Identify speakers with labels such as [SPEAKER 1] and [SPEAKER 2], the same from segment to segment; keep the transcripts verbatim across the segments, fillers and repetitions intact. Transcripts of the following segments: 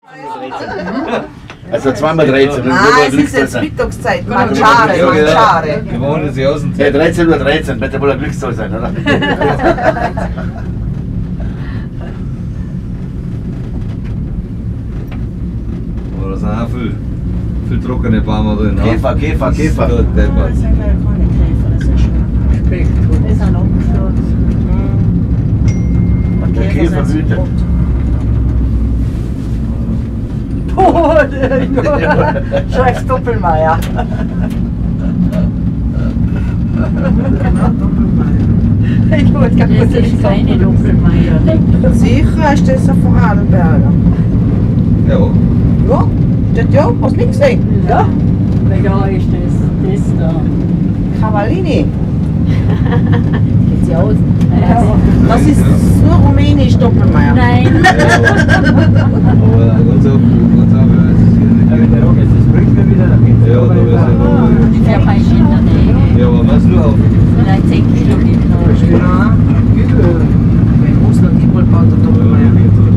[SPEAKER 1] Also zweimal dreizehn.
[SPEAKER 2] Nein, es ist jetzt Mittagszeit. Mangiare, mangiare.
[SPEAKER 3] Wir wollen sie außen.
[SPEAKER 1] Ja, dreizehn Uhr dreizehn, wird ja wohl ein Glückszahl sein, oder?
[SPEAKER 3] Oh, da sind auch viel, viel trockene Bäume drin.
[SPEAKER 1] Käfer, Käfer, Käfer.
[SPEAKER 3] Das
[SPEAKER 2] Das sind keine Käfer, das ist Speck. Das sind abgestürzt. Und
[SPEAKER 1] Der Käfer
[SPEAKER 2] sind
[SPEAKER 1] wütet.
[SPEAKER 2] Oh, Chef Doppelmeier. Ich wollte gar nicht
[SPEAKER 4] Das ist keine Doppelmeier.
[SPEAKER 2] Sicher ist das ein Vorarlberger.
[SPEAKER 3] Ja.
[SPEAKER 2] Ja, steht ja, hast du nicht gesehen?
[SPEAKER 4] Ja. Na ja, ist das, das da.
[SPEAKER 2] Cavallini.
[SPEAKER 4] Sieht sie aus.
[SPEAKER 2] Ja. Das ist nur rumänisch Doppelmeier.
[SPEAKER 4] Nein.
[SPEAKER 3] Aber ganz auf, ganz auf, es ist hier nicht.
[SPEAKER 5] Das bringt mir wieder nach hinten.
[SPEAKER 3] Ja, da ist ja
[SPEAKER 4] Ich glaube, ein in der Nähe.
[SPEAKER 3] Ja, aber was nur auf?
[SPEAKER 4] Vielleicht zehn Kilometer.
[SPEAKER 2] Ja, wenn Russland die baut, der Doppelmeier.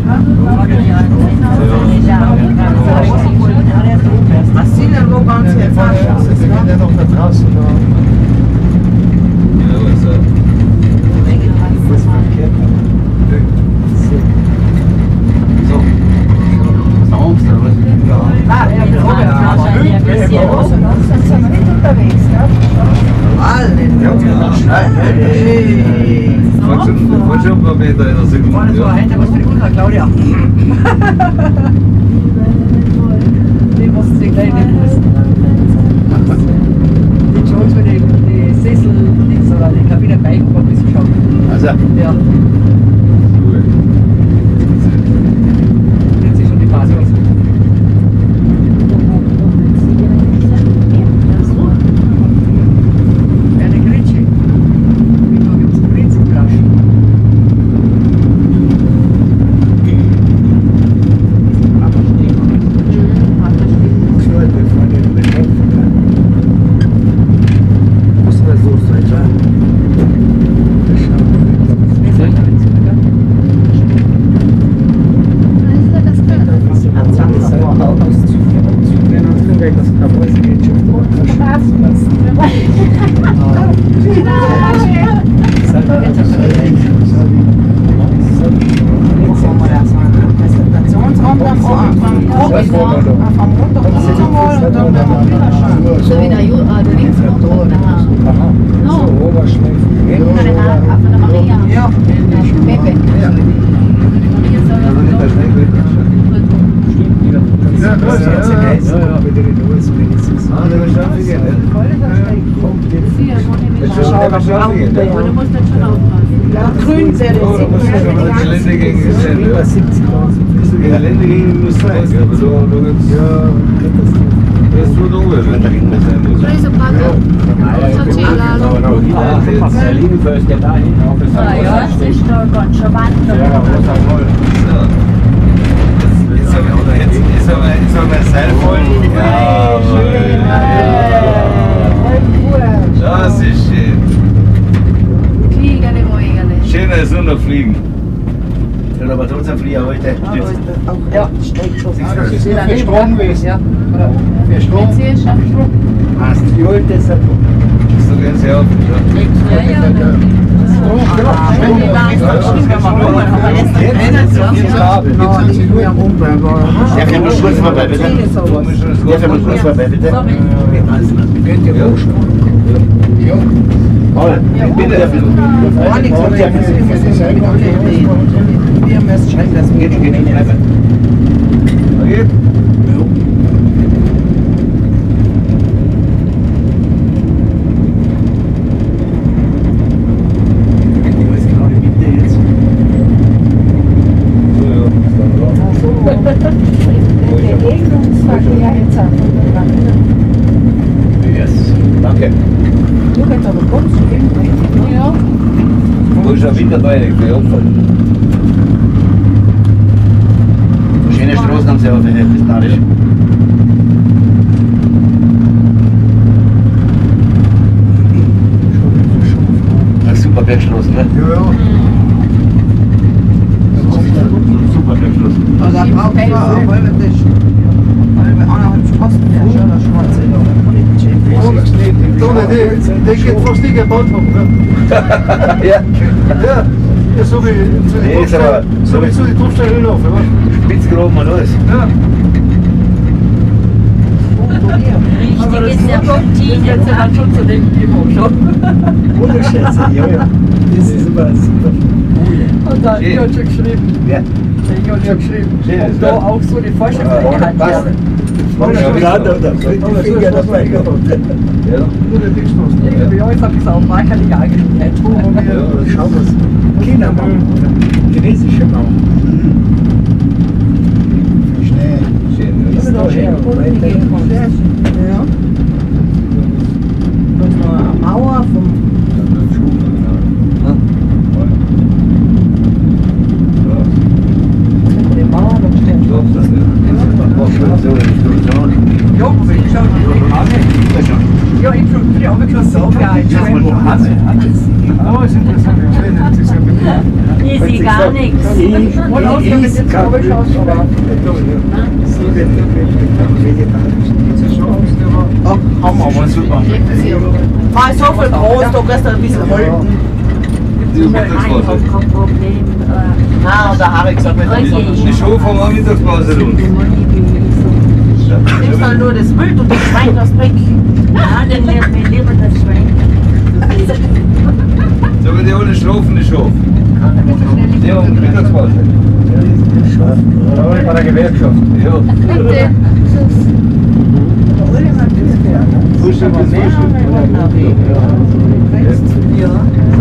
[SPEAKER 2] Das sind ja nur ganz einfach.
[SPEAKER 5] Das ist ja noch da draußen.
[SPEAKER 3] Ja, was ist
[SPEAKER 5] Das verkehrt.
[SPEAKER 1] So. Ist noch Angst, oder was?
[SPEAKER 2] Ah, ja, ich glaube, ja.
[SPEAKER 4] Wahrscheinlich ein bisschen.
[SPEAKER 2] Sonst sind wir nicht unterwegs, gell? Alle. Hey.
[SPEAKER 3] Fahrt schon ein paar Meter in der Sekunde. Ja.
[SPEAKER 2] was für die Mutter, Claudia. Die muss sie gleich nicht wissen. Die Jones, wenn die, die Sessel, die, oder die Kabine beigekommen ist, schon.
[SPEAKER 1] Also,
[SPEAKER 2] Ja, jetzt ist schon die Phase aus. Eine Gritsche. Wieso gibt es Gritsflaschen?
[SPEAKER 5] Muss man so sein, ja. Präsentationsraum dann vor am Montag und dann werden wir wieder schauen.
[SPEAKER 4] So wie der, Ju- äh, der Linksmotor da. No. Von der, von der Maria.
[SPEAKER 2] Ja.
[SPEAKER 4] Der Pepe. Maria soll ja noch.
[SPEAKER 5] Ja, das ist ja
[SPEAKER 1] ja, ja.
[SPEAKER 5] wieder in den U S wenigstens.
[SPEAKER 3] Ah, der ist schon viel, ne?
[SPEAKER 4] Vier, wo nehme ich
[SPEAKER 3] Das ist schon
[SPEAKER 4] an.
[SPEAKER 3] der schon viel.
[SPEAKER 4] Aber du musst dann schon aufpassen.
[SPEAKER 2] Ja, grün sehr
[SPEAKER 3] Oh, da muss man aber die Gelände gegen gesehen.
[SPEAKER 5] Über siebzig Grad.
[SPEAKER 3] Die Gelände gegen muss sein, gell? Aber da, da gibt's.
[SPEAKER 5] Ja, Katastrophe.
[SPEAKER 3] Das ist nur dunkel, wenn der Gegner sein muss.
[SPEAKER 4] Grüße, Paco.
[SPEAKER 1] der Linienfels geht da hin, auf das
[SPEAKER 4] Ah ja, es ist da ganz schön wandern.
[SPEAKER 1] Ja, rosa voll.
[SPEAKER 3] Ja. Jetzt haben wir, oder jetzt, jetzt haben wir, jetzt haben wir ein Seil voll. Ja, das ist schön.
[SPEAKER 4] Fliegele, Moegele.
[SPEAKER 3] Schöner ist nur noch fliegen.
[SPEAKER 1] Ja, aber trotzdem Flieger heute.
[SPEAKER 2] Ja, steigt schon.
[SPEAKER 5] Das ist nur für Strom gewesen.
[SPEAKER 2] Ja.
[SPEAKER 5] Für Strom.
[SPEAKER 4] Jetzt hier ist schon Strom.
[SPEAKER 1] Passt.
[SPEAKER 5] Die holt das ab.
[SPEAKER 3] So gehen sie auf. Ja.
[SPEAKER 4] Ja, ja,
[SPEAKER 5] Strom, ja.
[SPEAKER 4] Wenn die waren, stimmt, wenn man rum, aber jetzt nicht mehr.
[SPEAKER 5] Jetzt Kabel. Jetzt sind sie nur am Umbleiben.
[SPEAKER 1] Ja, können wir kurz vorbei, bitte? Ja, können wir kurz vorbei, bitte?
[SPEAKER 4] Sorry.
[SPEAKER 5] Könnt ihr hochspringen? Ja.
[SPEAKER 1] Paul, bitte.
[SPEAKER 2] Gar nichts, aber wir müssen wir müssen schreiben, dass wir
[SPEAKER 1] Geht, geht, geht.
[SPEAKER 3] Okay.
[SPEAKER 2] Begegnungsverkehr jetzt an.
[SPEAKER 1] Yes. Danke.
[SPEAKER 2] Du kannst aber kurz hin.
[SPEAKER 4] Ja.
[SPEAKER 3] Wo ist der Winterteil für Opfer?
[SPEAKER 1] Schöne Straßen haben sie aber für das narisch. Ja, super Bergstraßen, ne?
[SPEAKER 5] Ja, ja.
[SPEAKER 1] Super Bergstraßen.
[SPEAKER 2] Also da braucht man auch halbe Tisch. Halbe anderthalb Straßen, der ist ja der Schwarze, der politische.
[SPEAKER 1] Der geht fast nicht gebaut haben.
[SPEAKER 3] Ja.
[SPEAKER 1] Ja, ja, so wie zu
[SPEAKER 3] Nee,
[SPEAKER 1] den
[SPEAKER 3] ist aber
[SPEAKER 1] Topfsteinen, so wie zu den Topfsteinen laufen, oder?
[SPEAKER 3] Spitzgraben und alles.
[SPEAKER 1] Ja.
[SPEAKER 5] Richtig ist der Routine.
[SPEAKER 2] Jetzt dann schon zu dem Niveau schon.
[SPEAKER 4] Unterschätze, ja, ja. Das ist aber super.
[SPEAKER 2] Und dann
[SPEAKER 3] Schön.
[SPEAKER 2] hat schon geschrieben.
[SPEAKER 3] Ja.
[SPEAKER 2] Der Ingo hat schon geschrieben.
[SPEAKER 3] Schön,
[SPEAKER 2] Und da
[SPEAKER 3] ja.
[SPEAKER 2] auch so die Vorstellung hat.
[SPEAKER 3] Passt.
[SPEAKER 4] Gerade oder die Finger dabei gehabt.
[SPEAKER 3] Ja.
[SPEAKER 1] Nur der Dickstoß.
[SPEAKER 2] Irgendwie alles ein bisschen auf Markerliga angestellt.
[SPEAKER 4] Ja, schau was. China-Mau oder chinesische Mau. Schnell.
[SPEAKER 3] Schön.
[SPEAKER 4] Ist da her, weiter.
[SPEAKER 2] Ja. Da ist noch eine Mauer vom. Die Mauer, da steht schon. Ja, aber ich schau die an. Ja, ich schon die abgeschlossen so geil.
[SPEAKER 1] Oh, ist interessant. Das ist ja wirklich.
[SPEAKER 5] Ich sehe gar nichts.
[SPEAKER 2] Und auch wenn man jetzt oben schaut, aber. Ach, Hammer, aber super. Mal so viel groß, da kannst du ein bisschen halten.
[SPEAKER 5] Kein Problem.
[SPEAKER 2] Ah, und der Harry gesagt, wenn
[SPEAKER 5] Oje.
[SPEAKER 3] Die Show vom Mittagspause rund.
[SPEAKER 2] nimmst dann nur das Wild und das Schwein das weg.
[SPEAKER 5] Ja, dann nehmen wir lieber das Schwein.
[SPEAKER 3] So wird die alle Strafen, die Show. Die haben Mittagspause.
[SPEAKER 1] Ja, bei der Gewerkschaft.
[SPEAKER 3] Ja.
[SPEAKER 1] Frühstück ist Frühstück.
[SPEAKER 2] Ja.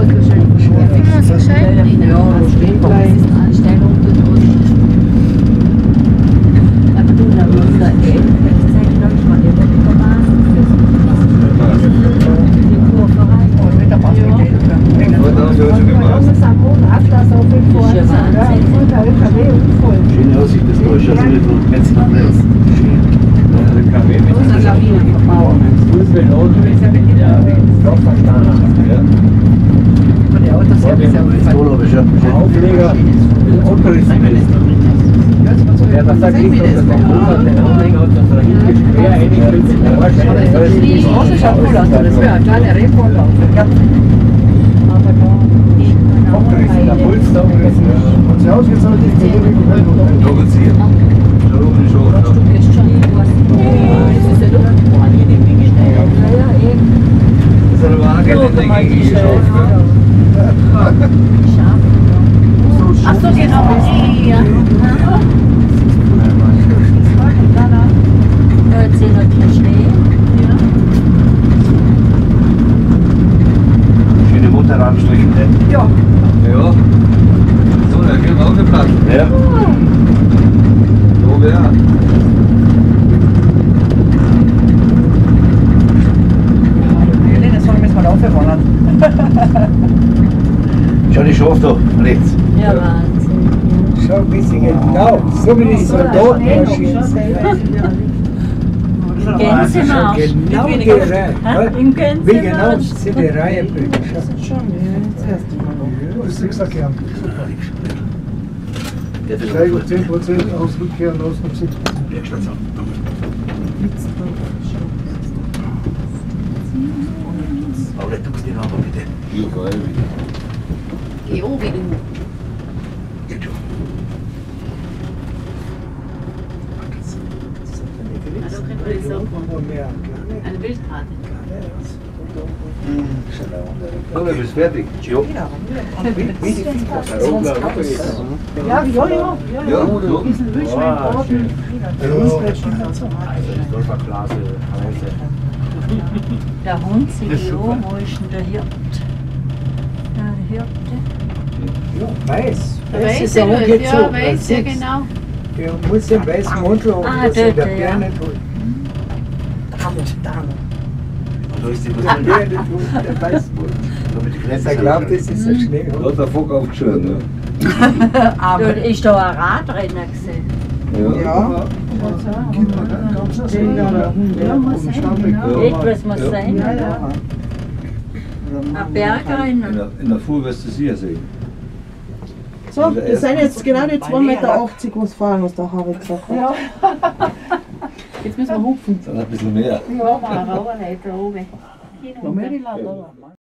[SPEAKER 5] Aber du, da musst du echt zeigen, dass man die Autobahn die Kurve rein.
[SPEAKER 3] Und dann haben sie heute gemacht.
[SPEAKER 1] Schöne Aussicht, das Deutsche, also nicht von Metz nach Metz.
[SPEAKER 4] Aufleger, Auto ist ja, was sagt ich, dass der Motor, der Anhänger hat das hinten quer eingekürzt, der Arsch.
[SPEAKER 2] Die Straße schaut cool aus, das wäre ein kleiner Rehpol auf.
[SPEAKER 4] Auto ist der Puls da und das
[SPEAKER 1] Und sie ausgezahlt ist, die Rubik und Heilung.
[SPEAKER 3] Doppelziehen. Da oben die Show. Das ist aber auch keine Dinge geschaut.
[SPEAKER 5] Ach so, genau. Ja. Jetzt sehen wir den Schnee.
[SPEAKER 1] Schöne Motorradstriche.
[SPEAKER 2] Ja.
[SPEAKER 3] Ja. So, da geht auch der Platz.
[SPEAKER 1] Ja.
[SPEAKER 3] So, wer?
[SPEAKER 2] Helene, so müssen wir da aufwandern.
[SPEAKER 1] Schau die Schaf da, rechts.
[SPEAKER 5] Ja, Wahnsinn.
[SPEAKER 4] Schau, wie sie genau, so wie die Soldatenmaschinen sind.
[SPEAKER 5] Gänsemarsch.
[SPEAKER 4] Genau die Reihe.
[SPEAKER 5] Im
[SPEAKER 4] Wie genau
[SPEAKER 5] Gänsemarsch.
[SPEAKER 4] sind die Reihenbögen?
[SPEAKER 2] Schon, das erste Mal.
[SPEAKER 1] Das ist Sechserkern.
[SPEAKER 3] Der
[SPEAKER 1] Steigung zehn Prozent, aus Rückkehr und aus noch sechs Prozent.
[SPEAKER 3] Werkstation.
[SPEAKER 1] Aber du musst den aber bitte.
[SPEAKER 3] Ja, geil.
[SPEAKER 5] Geh um wie du.
[SPEAKER 1] Geht schon.
[SPEAKER 5] Also können wir das auch eine Wildkarte.
[SPEAKER 3] So, du bist fertig.
[SPEAKER 1] Ja.
[SPEAKER 2] Ja, ja, ja.
[SPEAKER 3] Ja, so.
[SPEAKER 2] Diesen Wildschweinbraten.
[SPEAKER 5] Der Hund sieht ja, wo ist denn der Hirt? Der Hirte.
[SPEAKER 4] Ja, weiß.
[SPEAKER 6] Der
[SPEAKER 4] Weiß
[SPEAKER 6] Weiße,
[SPEAKER 4] ist ein
[SPEAKER 6] ja,
[SPEAKER 4] ungezogen.
[SPEAKER 6] weiß, ja genau.
[SPEAKER 4] Der muss den weißen Mantel haben,
[SPEAKER 5] Ah,
[SPEAKER 4] dass er der
[SPEAKER 5] dort,
[SPEAKER 4] Bär
[SPEAKER 5] ja.
[SPEAKER 4] nicht holt.
[SPEAKER 1] Und da ist die
[SPEAKER 4] Der Bär nicht holt, der weiß wohl. Er glaubt, das ist ein Schnee.
[SPEAKER 3] Da hat der Vogel aufgeschaut, ne?
[SPEAKER 5] Dort ist da ein Radrenner gesehen.
[SPEAKER 4] Ja.
[SPEAKER 1] Kinder, ne? Ganz das.
[SPEAKER 5] Ja, muss sein. Etwas muss sein.
[SPEAKER 4] Ja, ja.
[SPEAKER 5] Ein Bergrenner.
[SPEAKER 3] In der, in der Fuhr wirst du sicher sehen.
[SPEAKER 2] So, das sind jetzt genau die zwei Meter achtzig, was fahren, was der Harry gesagt hat.
[SPEAKER 6] Ja. Jetzt müssen wir hupfen.
[SPEAKER 3] Dann ein bisschen mehr.
[SPEAKER 5] Ja, mal Rauberleiter oben.
[SPEAKER 6] Noch mehr die Lader.